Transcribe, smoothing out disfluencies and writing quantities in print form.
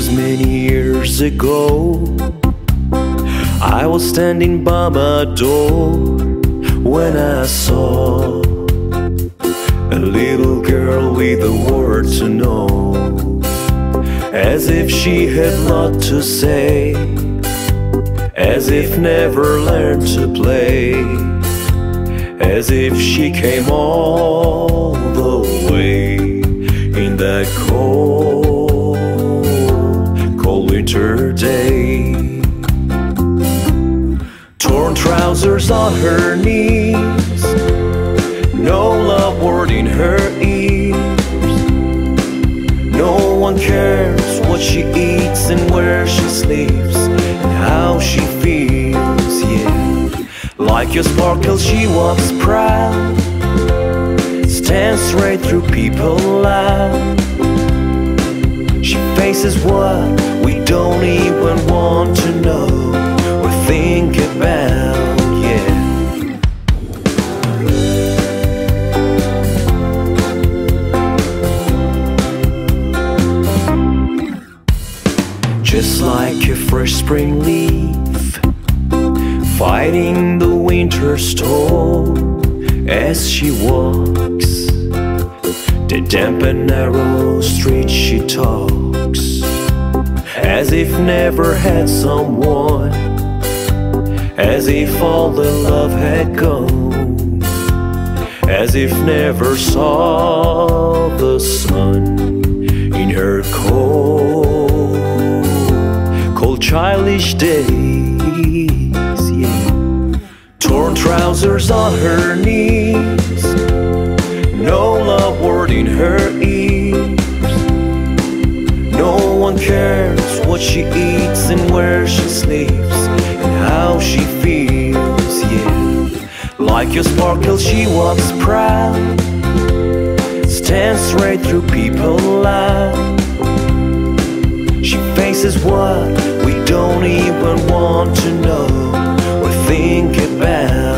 was many years ago. I was standing by my door when I saw a little girl with a word to know, as if she had a lot to say, as if never learned to play, as if she came all the way in that cold, cold winter day. Torn trousers on her knees, no love word in her ears. No one cares what she eats and where she sleeps and how she feels, yeah. Like a sparkle she walks proud, stands straight through people loud. She faces what we don't even want to know or think about, yeah. Just like a fresh spring leaf, fighting the winter storm as she walks the damp and narrow street. She talks as if never had someone, as if all the love had gone, as if never saw the sun in her cold, cold childish days, yeah. Torn trousers on her knees, no love word in her ears. No one cares what she eats and where she sleeps and how she feels, yeah. Like a sparkle she walks proud, stands straight through people loud. She faces what we don't even want to know or think about.